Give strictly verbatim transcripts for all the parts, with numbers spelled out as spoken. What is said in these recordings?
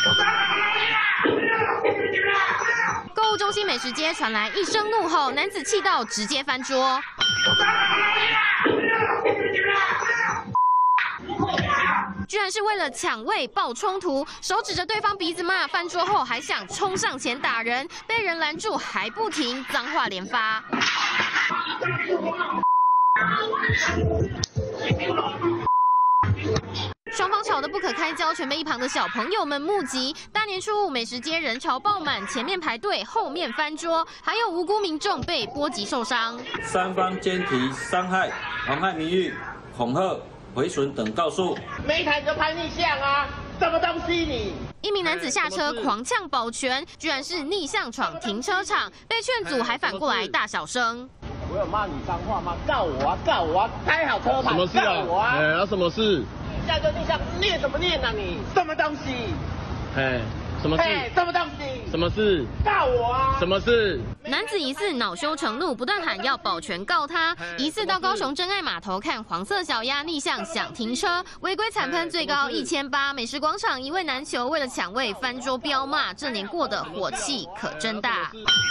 购物中心美食街传来一声怒吼，男子气到直接翻桌。 居然是为了抢位爆冲突，手指着对方鼻子骂，翻桌后还想冲上前打人，被人拦住还不停，脏话连发。双方吵得不可开交，全被一旁的小朋友们目击。大年初五，美食街人潮爆满，前面排队，后面翻桌，还有无辜民众被波及受伤。 三方兼提伤害、妨害名誉、恐吓、毁损等告诉。 每一台你就拍逆向啊！什么东西你？ 一名男子下车狂呛保全，居然是逆向闯停车场，被劝阻还反过来大小声。 我有骂你脏话吗？告我啊！告我啊！开好车牌！ 什么事啊？ 告我啊！ 哎，有什么事？ 逆向就逆向，念什么念啊你？什么东西？ 哎，什么事？ 哎，什么东西？ 什么事？ 告我啊！ 什么事？ 男子疑似恼羞成怒，不断喊要保全告他，疑似到高雄真爱码头看黄色小鸭逆向想停车，违规惨喷最高一千八。美食广场一位难求，为了抢位翻桌飙骂，这年过得火气可真大。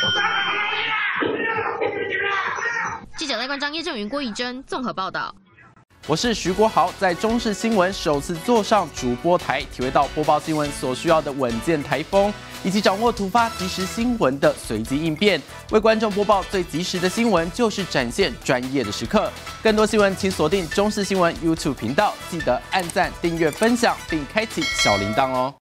记者赖冠章、叶正云、郭怡珍综合报道。 我是徐国豪，在中视新闻首次坐上主播台，体会到播报新闻所需要的稳健台风，以及掌握突发即时新闻的随机应变。为观众播报最及时的新闻，就是展现专业的时刻。更多新闻，请锁定中视新闻 YouTube 频道，记得按赞、订阅、分享，并开启小铃铛哦。